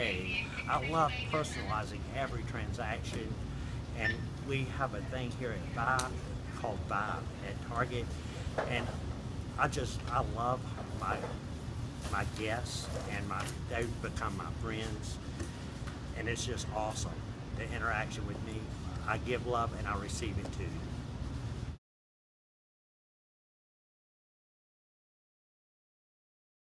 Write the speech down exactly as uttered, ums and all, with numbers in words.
pay. I love personalizing every transaction, and we have a thing here at Vibe called Vibe at Target, and I just I love my my guests, and my they've become my friends, and it's just awesome the interaction with me. I give love and I receive it too.